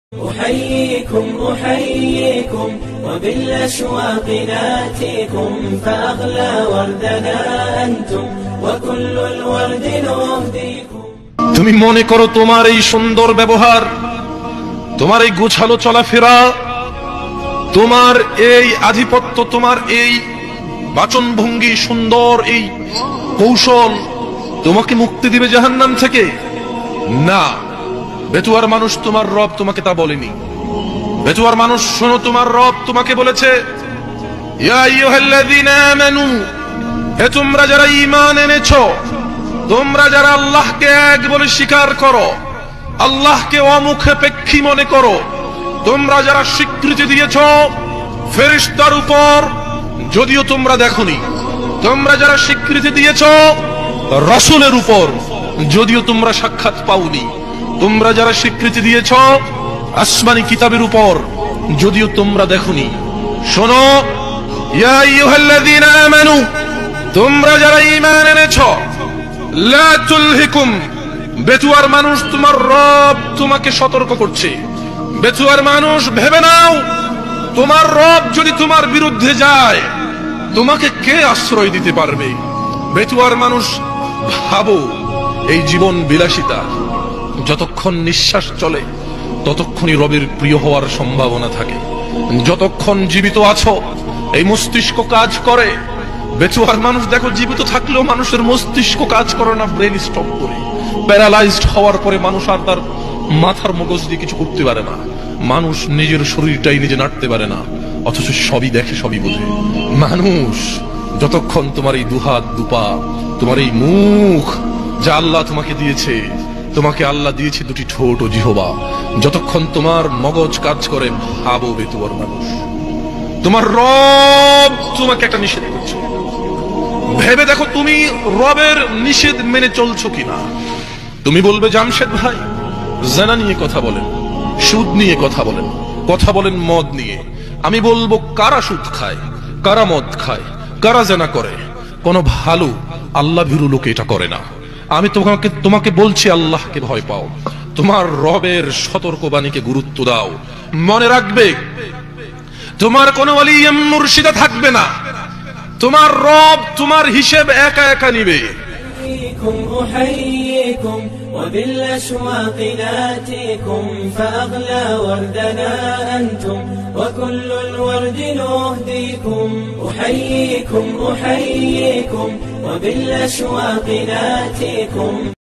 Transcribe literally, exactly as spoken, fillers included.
أحييكم أحييكم وبالأشواق ناتيكم فأغلى وردنا أنتم وكل الورد نهديكم। তুমি মনে করো তোমার এই সুন্দর ব্যবহার, তোমার এই গোছালো চলাফেরা, তোমার এই আধিপত্য, তোমার এই বাচনভঙ্গি, সুন্দর এই কৌশল তোমাকে মুক্তি দিবে জাহান্নাম থেকে? না, বেতুয়ার মানুষ তোমার রব তোমাকে তা বলেনি। বেতুয়ার মানুষ শোনো, তোমার রব তোমাকে বলেছে, ইয়া আইয়ুহাল্লাযীনা আমানু, হে তোমরা যারা ঈমান এনেছো, তোমরা যারা আল্লাহকে এক বলে স্বীকার করো, আল্লাহকে অমুখাপেক্ষী মনে করো, তোমরা যারা স্বীকৃতি দিয়েছো ফেরেশতার উপর, যদিও তোমরা দেখোনি, তোমরা যারা স্বীকৃতি দিয়েছো রাসূলের উপর, যদিও তোমরা সাক্ষাৎ পাওনি, তোমরা যারা স্বীকৃতি দিয়েছ আসমানি কিতাবের উপর, যদিও তোমরা দেখোনি, শোনো, ইয়া আইয়ুহাল্লাযীনা আমানু, তোমরা যারা ঈমান এনেছো, লা তুলহিকুম, বেতুয়ার মানুষ তোমার রব তোমাকে সতর্ক করছে। বেতুয়ার মানুষ ভেবে নাও, তোমার রব যদি তোমার বিরুদ্ধে যায় তোমাকে কে আশ্রয় দিতে পারবে? বেতুয়ার মানুষ ভাবো, এই জীবন বিলাসিতা, যতক্ষণ নিঃশ্বাস চলে ততক্ষণই রবের প্রিয় হওয়ার সম্ভাবনা থাকে। যতক্ষণ জীবিত আছো এই মস্তিষ্ক কাজ করে। বেচুয়ার মানুষ দেখো, জীবিত থাকলেও মানুষের মস্তিষ্ক কাজ করে না, ব্রেন স্টপ করে। প্যারালাইজড হওয়ার পরে মানুষ আর তার মাথার মগজ দিয়ে কিছু করতে পারে না, মানুষ নিজের শরীরটাই নিজে নাড়তে পারে না, অথচ সবই দেখে, সবই বোঝে। মানুষ যতক্ষণ তোমার এই দুহাত দুপা, তোমার এই মুখ যা আল্লাহ তোমাকে দিয়েছে, তোমাকে আল্লাহ দিয়েছে দুটি ঠোঁট ও জিহ্বা, যতক্ষণ তোমার মগজ কাজ করে, ভাবো বেতুয়ার মানুষ, তোমার রব তোমাকে একটা নিষেধ করছে, ভেবে দেখো তুমি রবের নিষেধ মেনে চলছো কিনা। তুমি বলবে, জামশেদ ভাই জেনা নিয়ে কথা বলেন, সুদ নিয়ে কথা বলেন, কথা বলেন মদ নিয়ে। আমি বলবো, কারা সুদ খায়, কারা মদ খায়, কারা জেনা করে? কোন ভালো আল্লাহ ভীরু লোক এটা করে না। আমি তোমাকে তোমাকে বলছি, আল্লাহকে ভয় পাও, তোমার রবের সতর্কবাণীকে গুরুত্ব দাও। মনে রাখবে, তোমার কোনো ওলি মুর্শিদা থাকবে না, তোমার রব তোমার হিসেব একা একা নিবে। أحييكم وبالأشواق ناتيكم فأغلى وردنا أنتم وكل الورد نهديكم. أحييكم أحييكم وبالأشواق ناتيكم